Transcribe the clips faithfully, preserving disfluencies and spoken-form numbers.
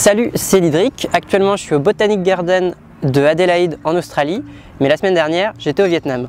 Salut, c'est Lidric. Actuellement, je suis au Botanic Garden de Adélaïde en Australie, mais la semaine dernière, j'étais au Vietnam.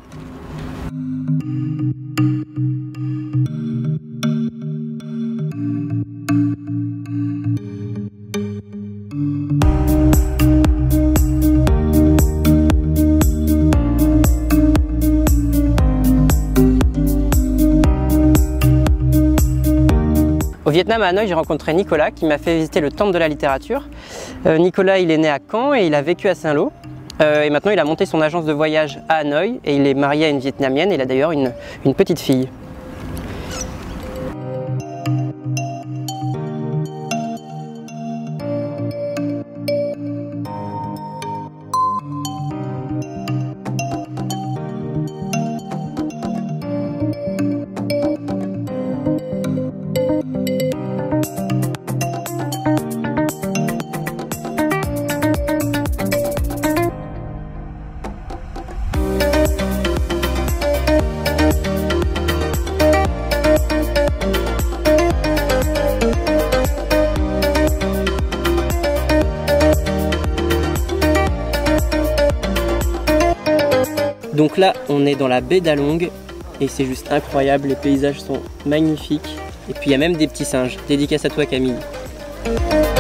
Au Vietnam, à Hanoï, j'ai rencontré Nicolas qui m'a fait visiter le temple de la littérature. Euh, Nicolas, il est né à Caen et il a vécu à Saint-Lô. Euh, et maintenant, il a monté son agence de voyage à Hanoï et il est marié à une Vietnamienne et il a d'ailleurs une, une petite fille. Donc là, on est dans la baie d'Along et c'est juste incroyable, les paysages sont magnifiques. Et puis il y a même des petits singes. Dédicace à toi, Camille.